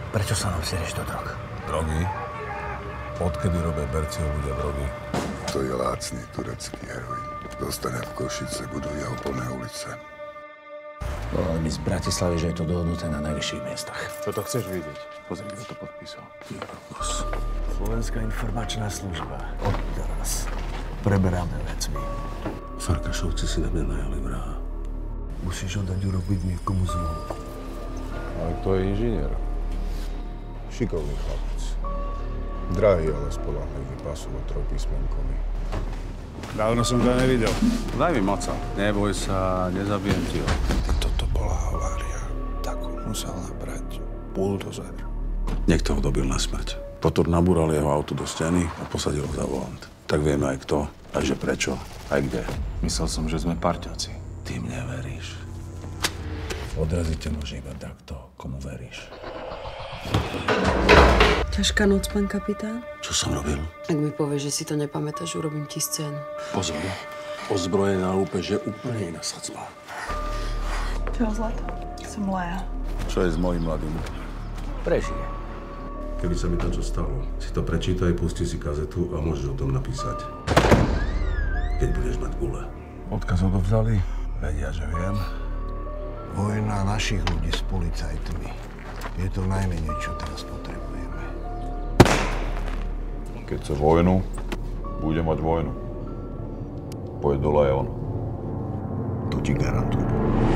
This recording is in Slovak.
Prečo sa nám sereš do drog? Drogy? Odkedy robia berci ľudia drogy? To je lácný turecký heroin. Dostane v Košice, budú jeho plné ulice. Volali mi z Bratislavy, že je to dohodnuté na najvyšších miestach. Čo to chceš vidieť? Pozri, kto to podpísal. Slovenská informačná služba. Odteraz preberáme vecmi. Farkašovci si na mňa najali vraha. Musíš ho dať urobiť niekomu zmluvu. Ale kto je inžinier? Šikovný chlapec. Drahý, ale spoľahlivý, pasovo trojpísmenkový. Dávno som to nevidel. Daj mi moca. Neboj sa, nezabijem ti ho. Toto bola havária. Takú musel nabrať buldozer. Niekto ho dobil na smrť. Potom nabúral jeho auto do steny a posadil ho za volant. Tak vieme aj kto, aj že prečo, aj kde. Myslel som, že sme parťaci. Ty mne veríš. Odrazíte môže iba takto, komu veríš. Ťažká noc, pán kapitán. Čo som robil? Ak mi povieš, že si to nepamätáš, urobím ti scénu. Pozor, ozbrojená lúpež je úplne iná sadzba. Čau, Zlato. Som Lea. Čo je s mojím mladým? Prežije. Keby sa mi tam čo stalo, si to prečítaj, pusti si kazetu a môžeš o tom napísať. Keď budeš mať gule. Odkaz odovzdali? Vedia, že viem. Vojna našich ľudí s policajtmi. Je to najmenej, čo teraz potrebujeme. Keď chce vojnu, bude mať vojnu. Pôjde dole aj on. To ti garantujem.